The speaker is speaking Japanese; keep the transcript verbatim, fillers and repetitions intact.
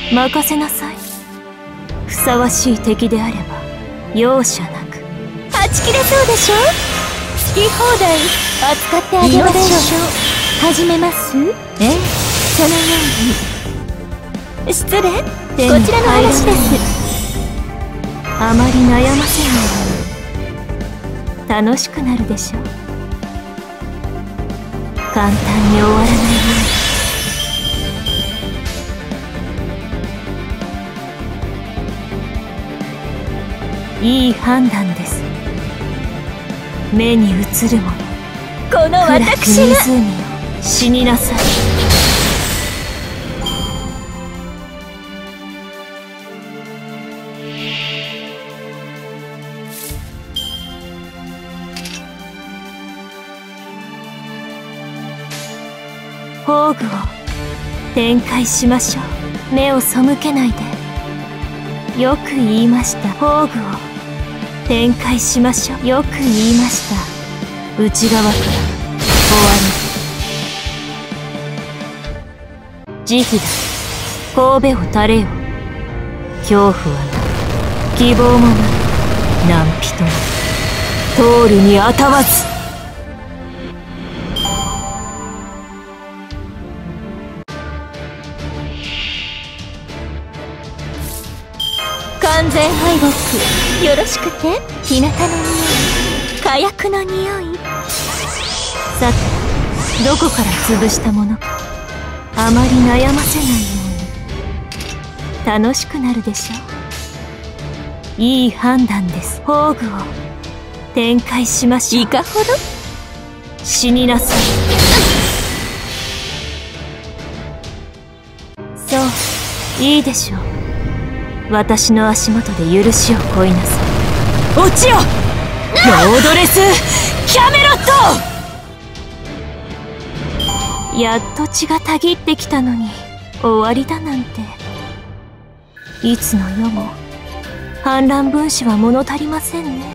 任せなさい。ふさわしい敵であれば容赦なく。 はち切れそうでしょ。好き放題扱ってあげましょう。始めます。ええ、そのように。失礼、こちらの話です。 あまり悩ませない。楽しくなるでしょう。簡単に終わらないように。いい判断です。目に映るもの、 この私が。 湖よ、死になさい。宝具を展開しましょう。目を背けないで。よく言いました。宝具を展開しましょう。よく言いました。内側から終わり。慈悲だ。神戸を垂れよ。恐怖はない。希望もない。何人も通るにあたわず。 完全敗北よろしくて。日向の匂い、火薬の匂い。 さて、どこから潰したものか。あまり悩ませないように。楽しくなるでしょう。いい判断です。宝具を展開しましょう。 いかほど。 死になさい。そう、いいでしょう。私の足元で許しを乞いなさい。落ちよ、ロードレス・キャメロット。やっと血がたぎってきたのに終わりだなんて。いつの世も反乱分子は物足りませんね。